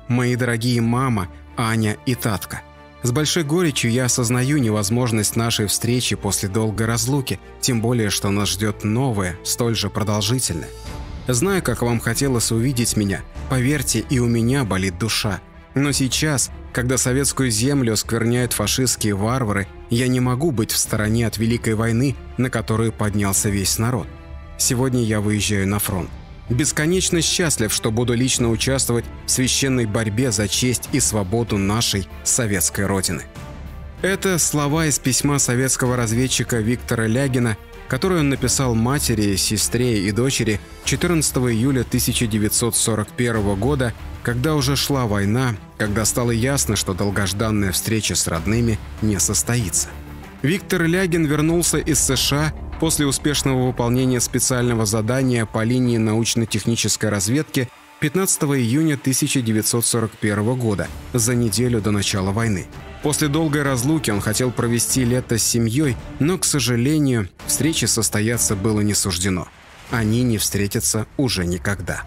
мои дорогие мама, Аня и Татка. С большой горечью я осознаю невозможность нашей встречи после долгой разлуки, тем более, что нас ждет новое, столь же продолжительное. Знаю, как вам хотелось увидеть меня, поверьте, и у меня болит душа. Но сейчас, когда советскую землю оскверняют фашистские варвары, я не могу быть в стороне от Великой войны, на которую поднялся весь народ. Сегодня я выезжаю на фронт. Бесконечно счастлив, что буду лично участвовать в священной борьбе за честь и свободу нашей советской Родины. Это слова из письма советского разведчика Виктора Лягина, которое он написал матери, сестре и дочери 14 июля 1941 года, когда уже шла война, когда стало ясно, что долгожданная встреча с родными не состоится. Виктор Лягин вернулся из США после успешного выполнения специального задания по линии научно-технической разведки 15 июня 1941 года, за неделю до начала войны. После долгой разлуки он хотел провести лето с семьей, но, к сожалению, встрече состояться было не суждено. Они не встретятся уже никогда.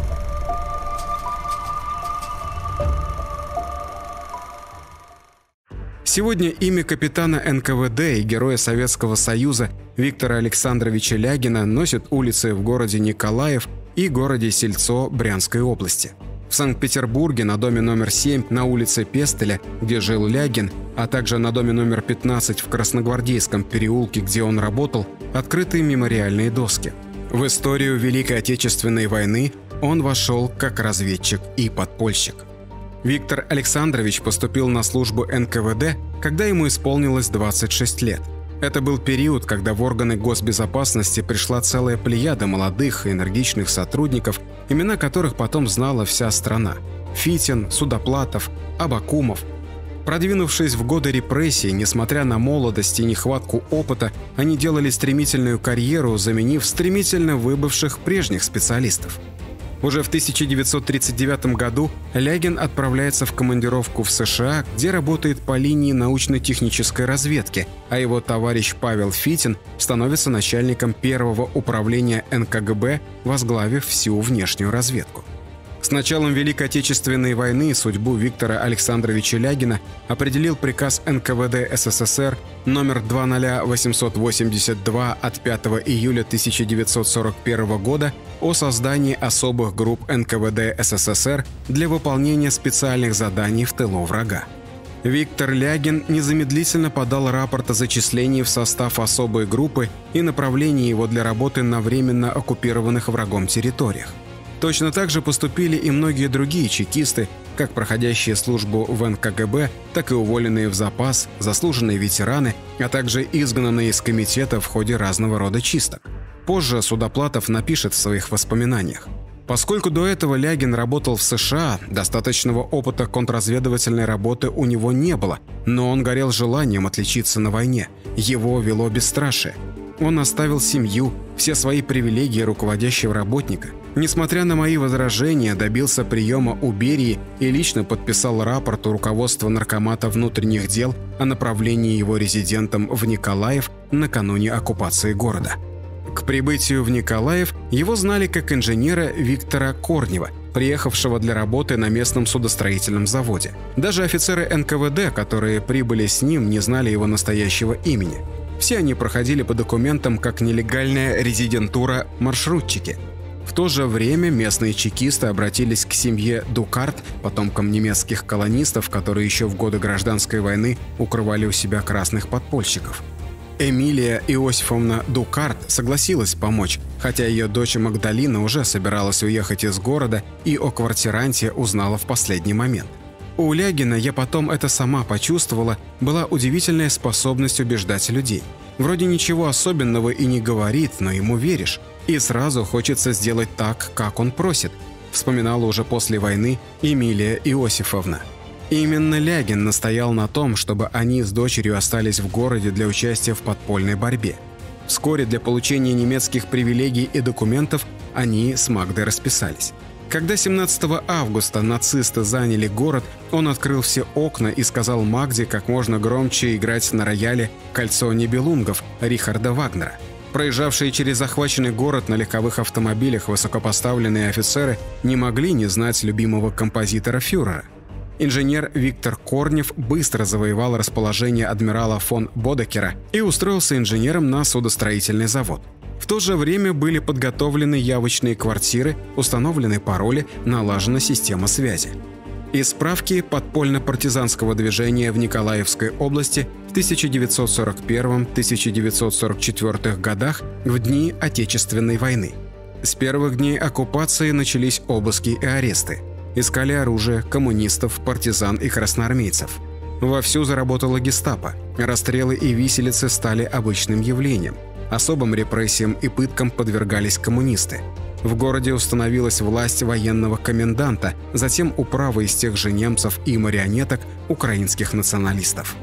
Сегодня имя капитана НКВД и героя Советского Союза Виктора Александровича Лягина носят улицы в городе Николаев и городе Сельцо Брянской области. В Санкт-Петербурге на доме номер 7 на улице Пестеля, где жил Лягин, а также на доме номер 15 в Красногвардейском переулке, где он работал, открыты мемориальные доски. В историю Великой Отечественной войны он вошел как разведчик и подпольщик. Виктор Александрович поступил на службу НКВД, когда ему исполнилось 26 лет. Это был период, когда в органы госбезопасности пришла целая плеяда молодых и энергичных сотрудников, имена которых потом знала вся страна: Фитин, Судоплатов, Абакумов. Продвинувшись в годы репрессий, несмотря на молодость и нехватку опыта, они делали стремительную карьеру, заменив стремительно выбывших прежних специалистов. Уже в 1939 году Лягин отправляется в командировку в США, где работает по линии научно-технической разведки, а его товарищ Павел Фитин становится начальником первого управления НКГБ, возглавив всю внешнюю разведку. С началом Великой Отечественной войны судьбу Виктора Александровича Лягина определил приказ НКВД СССР номер 20882 от 5 июля 1941 года о создании особых групп НКВД СССР для выполнения специальных заданий в тылу врага. Виктор Лягин незамедлительно подал рапорт о зачислении в состав особой группы и направлении его для работы на временно оккупированных врагом территориях. Точно так же поступили и многие другие чекисты, как проходящие службу в НКГБ, так и уволенные в запас, заслуженные ветераны, а также изгнанные из комитета в ходе разного рода чисток. Позже Судоплатов напишет в своих воспоминаниях: «Поскольку до этого Лягин работал в США, достаточного опыта контрразведывательной работы у него не было, но он горел желанием отличиться на войне, его вело бесстрашие. Он оставил семью, все свои привилегии руководящего работника. Несмотря на мои возражения, добился приема у Берии и лично подписал рапорт у руководства Наркомата внутренних дел о направлении его резидентом в Николаев накануне оккупации города». К прибытию в Николаев его знали как инженера Виктора Корнева, приехавшего для работы на местном судостроительном заводе. Даже офицеры НКВД, которые прибыли с ним, не знали его настоящего имени. Все они проходили по документам как нелегальная резидентура маршрутчики. В то же время местные чекисты обратились к семье Дукарт, потомкам немецких колонистов, которые еще в годы Гражданской войны укрывали у себя красных подпольщиков. Эмилия Иосифовна Дукарт согласилась помочь, хотя ее дочь Магдалина уже собиралась уехать из города и о квартиранте узнала в последний момент. У Лягина, я потом это сама почувствовала, была удивительная способность убеждать людей. Вроде ничего особенного и не говорит, но ему веришь. И сразу хочется сделать так, как он просит, вспоминала уже после войны Эмилия Иосифовна. Именно Лягин настоял на том, чтобы они с дочерью остались в городе для участия в подпольной борьбе. Вскоре для получения немецких привилегий и документов они с Магдой расписались. Когда 17 августа нацисты заняли город, он открыл все окна и сказал Магде как можно громче играть на рояле «Кольцо Нибелунгов» Рихарда Вагнера. Проезжавшие через захваченный город на легковых автомобилях высокопоставленные офицеры не могли не знать любимого композитора фюрера. Инженер Виктор Корнев быстро завоевал расположение адмирала фон Бодекера и устроился инженером на судостроительный завод. В то же время были подготовлены явочные квартиры, установлены пароли, налажена система связи. Из справки подпольно-партизанского движения в Николаевской области в 1941-1944 годах в дни Отечественной войны. С первых дней оккупации начались обыски и аресты. Искали оружие коммунистов, партизан и красноармейцев. Вовсю заработала гестапо. Расстрелы и виселицы стали обычным явлением. Особым репрессиям и пыткам подвергались коммунисты. В городе установилась власть военного коменданта, затем управа из тех же немцев и марионеток украинских националистов.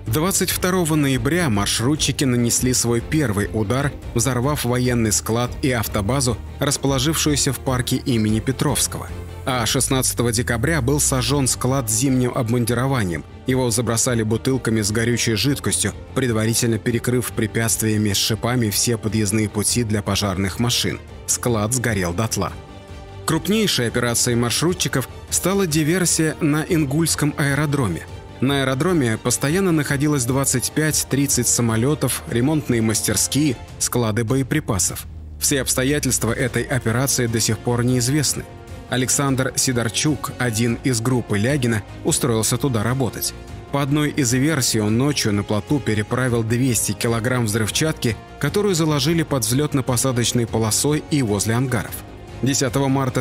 22 ноября маршрутчики нанесли свой первый удар, взорвав военный склад и автобазу, расположившуюся в парке имени Петровского. А 16 декабря был сожжен склад с зимним обмундированием. Его забросали бутылками с горючей жидкостью, предварительно перекрыв препятствиями с шипами все подъездные пути для пожарных машин. Склад сгорел дотла. Крупнейшей операцией маршрутчиков стала диверсия на Ингульском аэродроме. На аэродроме постоянно находилось 25-30 самолетов, ремонтные мастерские, склады боеприпасов. Все обстоятельства этой операции до сих пор неизвестны. Александр Сидорчук, один из группы Лягина, устроился туда работать. По одной из версий, он ночью на плоту переправил 200 килограмм взрывчатки, которую заложили под взлетно-посадочной полосой и возле ангаров. 10 марта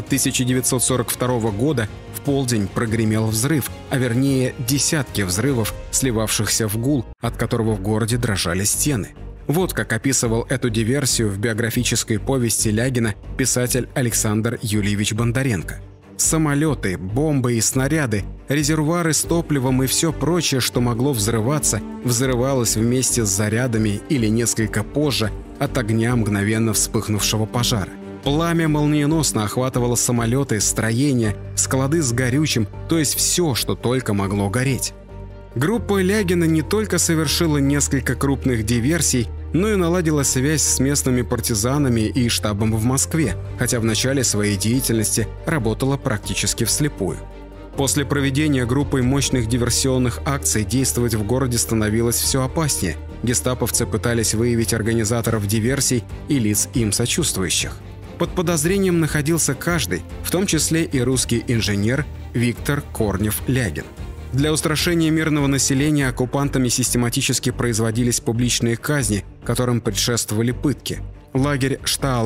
1942 года в полдень прогремел взрыв, а вернее десятки взрывов, сливавшихся в гул, от которого в городе дрожали стены. Вот как описывал эту диверсию в биографической повести Лягина писатель Александр Юльевич Бондаренко. Самолеты, бомбы и снаряды, резервуары с топливом и все прочее, что могло взрываться, взрывалось вместе с зарядами или несколько позже от огня мгновенно вспыхнувшего пожара. Пламя молниеносно охватывало самолеты, строения, склады с горючим, то есть все, что только могло гореть. Группа Лягина не только совершила несколько крупных диверсий, но и наладила связь с местными партизанами и штабом в Москве, хотя в начале своей деятельности работала практически вслепую. После проведения группой мощных диверсионных акций действовать в городе становилось все опаснее. Гестаповцы пытались выявить организаторов диверсий и лиц им сочувствующих. Под подозрением находился каждый, в том числе и русский инженер Виктор Корнев-Лягин. Для устрашения мирного населения оккупантами систематически производились публичные казни, которым предшествовали пытки. Лагерь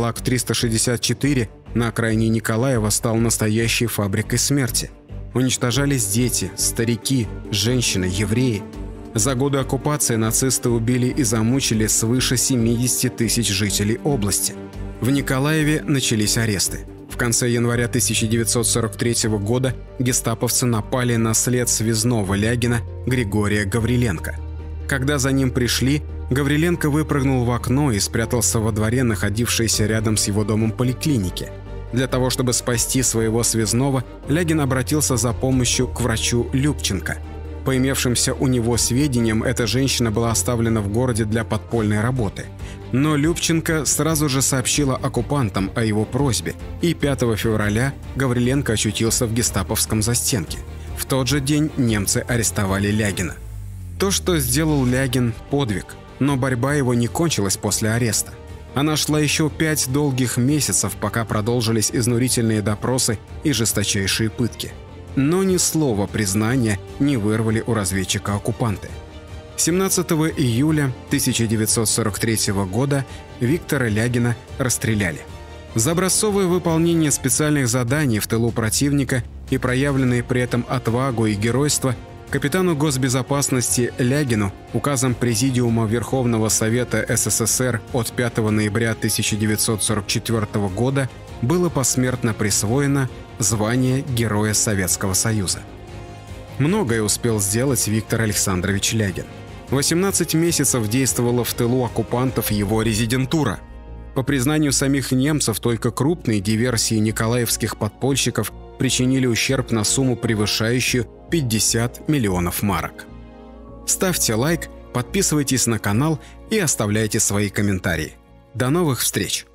Штаалак-364 на окраине Николаева стал настоящей фабрикой смерти. Уничтожались дети, старики, женщины, евреи. За годы оккупации нацисты убили и замучили свыше 70 тысяч жителей области. В Николаеве начались аресты. В конце января 1943 года гестаповцы напали на след связного Лягина Григория Гавриленко. Когда за ним пришли, Гавриленко выпрыгнул в окно и спрятался во дворе, находившейся рядом с его домом поликлиники. Для того, чтобы спасти своего связного, Лягин обратился за помощью к врачу Любченко. По имевшимся у него сведениям, эта женщина была оставлена в городе для подпольной работы. Но Любченко сразу же сообщила оккупантам о его просьбе, и 5 февраля Гавриленко очутился в гестаповском застенке. В тот же день немцы арестовали Лягина. То, что сделал Лягин – подвиг, но борьба его не кончилась после ареста. Она шла еще 5 долгих месяцев, пока продолжились изнурительные допросы и жесточайшие пытки. Но ни слова признания не вырвали у разведчика оккупанты. 17 июля 1943 года Виктора Лягина расстреляли. За образцовое выполнение специальных заданий в тылу противника и проявленные при этом отвагу и геройство капитану госбезопасности Лягину указом Президиума Верховного Совета СССР от 5 ноября 1944 года было посмертно присвоено звание Героя Советского Союза. Многое успел сделать Виктор Александрович Лягин. 18 месяцев действовала в тылу оккупантов его резидентура. По признанию самих немцев, только крупные диверсии николаевских подпольщиков причинили ущерб на сумму, превышающую 50 миллионов марок. Ставьте лайк, подписывайтесь на канал и оставляйте свои комментарии. До новых встреч!